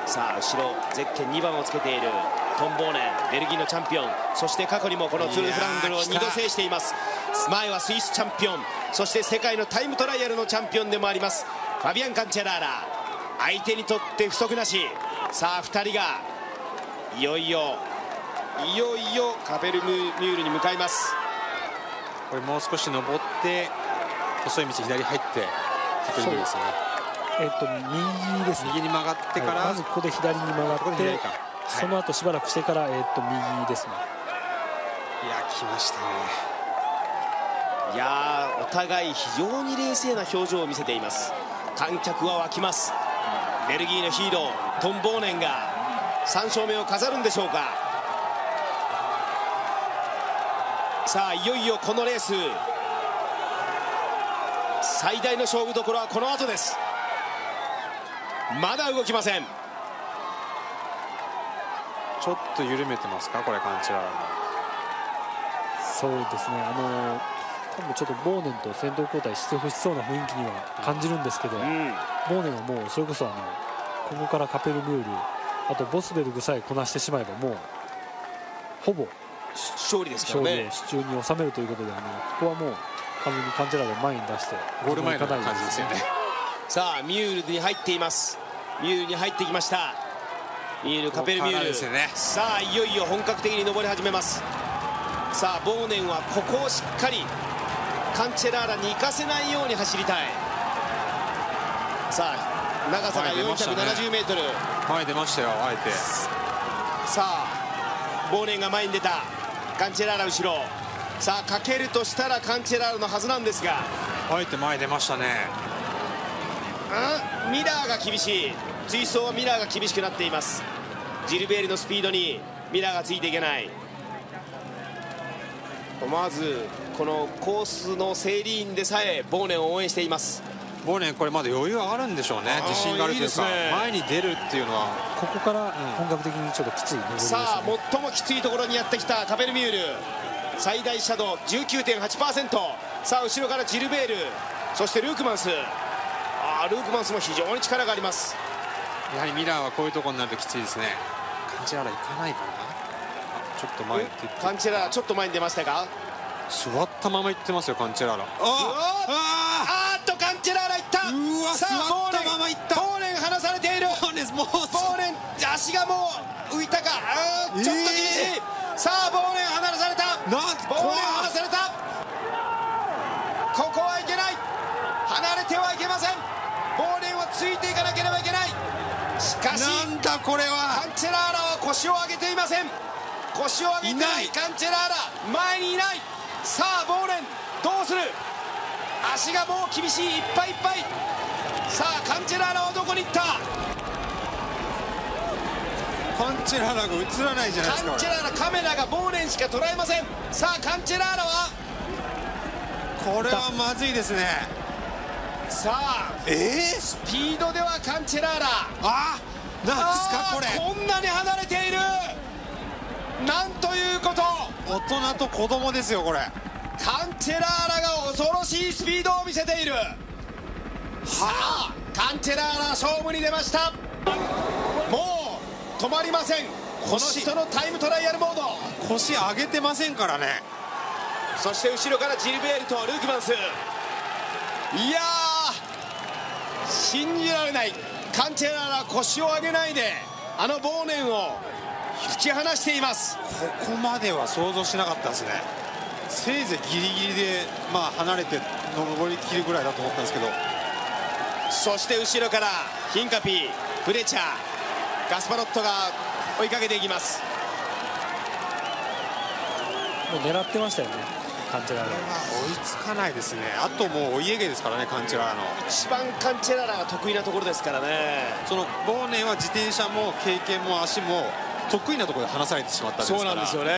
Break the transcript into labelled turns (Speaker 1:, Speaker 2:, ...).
Speaker 1: さあ後ろゼッケン2番をつけているトン・ボーネン、ベルギーのチャンピオン、そして過去にもこのツール・フラングルを2度制しています。前はスイスチャンピオン、そして世界のタイムトライアルのチャンピオンでもありますファビアン・カンチェラーラ。相手にとって不足なし。さあ2人がいよいよカペルミュールに向かいます。
Speaker 2: これもう少し登って細い道左入ってカペルミュールですよね。
Speaker 3: 右ですね。
Speaker 2: 右に曲がってから、
Speaker 3: まずここで左に曲がって、その後しばらくしてから右ですね。
Speaker 2: いや来ましたね。
Speaker 1: いやお互い非常に冷静な表情を見せています。観客は沸きます。ベルギーのヒーロートン・ボーネンが3勝目を飾るんでしょうか。さあいよいよこのレース最大の勝負どころはこの後です。まだ動きません。
Speaker 2: ちょっと緩めてますかこれカンチェラーラ。
Speaker 3: そうですね、多分ちょっとボーネンと先頭交代してほしそうな雰囲気には感じるんですけど、ボーネンはもうそれこそここからカペルミュール、あとボスベルグさえこなしてしまえばもうほぼ
Speaker 1: 勝利ですからね。
Speaker 3: 勝利を手中に収めるということで、ここはもう完全にカンチェラーラを前に出して
Speaker 2: ゴール前の感じですよね。
Speaker 1: さあミュールに入っています。ミュールに入ってきました。ミュール、カペルミュールですよね。さあいよいよ本格的に登り始めます。さあボーネンはここをしっかりカンチェラーラに行かせないように走りたい。さあ長さが 470m、
Speaker 2: 前出ましたよあえて。
Speaker 1: さあボーネンが前に出た。カンチェラーラ後ろ。さあかけるとしたらカンチェラーラのはずなんですが、
Speaker 2: あえて前出ましたね。
Speaker 1: ミラーが厳しい。追走はミラーが厳しくなっています。ジルベールのスピードにミラーがついていけない。まずこのコースの整理員でさえボーネンを応援しています。
Speaker 2: ボーネンこれまだ余裕あるんでしょうね。自信があるというか、前に出るっていうのは
Speaker 3: ここから本格的にちょっときつい登りですね。
Speaker 1: さあ最もきついところにやってきたカペルミュール、最大斜度 19.8%。 さあ後ろからジルベール、そしてルークマンス。ルークマンスも非常に力があります。
Speaker 2: やはりミラーはこういうところになるときついですね。カンチェラーラ行かないかな。ちょっと前に出て、
Speaker 1: カンチェラーラちょっと前に出ましたが、
Speaker 2: 座ったまま行ってますよカンチェラーラ。
Speaker 1: カンチェラーラ行った。
Speaker 2: さあ座ったまま行った。
Speaker 1: ボーネン離されている。ボーネン足がもう浮いたか。ちょっと厳しい。さあボーネン離された。ボーネン離された。ここはいけない。離れてはいけません。ボーネンはついていかなければいけない。しかし
Speaker 2: なんだこれは。
Speaker 1: カンチェラーラは腰を上げていません。腰を上げてないカンチェラーラ、前にいない。さあボーネンどうする。足がもう厳しい、いっぱいいっぱい。さあカンチェラーラはどこに行った。
Speaker 2: カンチェラーラが映らないじゃないですか。
Speaker 1: カンチェラーラカメラがボーネンしか捉えません。さあカンチェラーラは
Speaker 2: これはまずいですね。
Speaker 1: さあスピードではカンチェラーラ、
Speaker 2: なんですかこれ。
Speaker 1: こんなに離れている。なんということ。
Speaker 2: 大人と子供ですよこれ。
Speaker 1: カンチェラーラが恐ろしいスピードを見せている。さあカンチェラーラ勝負に出ました。もう止まりません。この人のタイムトライアルモード。
Speaker 2: 腰上げてませんからね。
Speaker 1: そして後ろからジルベールとルークマンス。いやー信じられない。カンチェラーラ腰を上げないでボーネンを突き放しています。
Speaker 2: ここまでは想像しなかったですね。せいぜいギリギリで離れて登りきるぐらいだと思ったんですけど。
Speaker 1: そして後ろからヒンカピー、フレチャー、ガスパロットが追いかけていきます。
Speaker 3: もう狙ってましたよねカンチェラーラ。
Speaker 2: 追いつかないですね。あともうお家芸ですからねカンチェラーラの。
Speaker 1: 一番カンチェラーラが得意なところですからね。
Speaker 2: そのボーネンは自転車も経験も足も得意なところで離されてしまったんですから。
Speaker 1: そうなんですよね。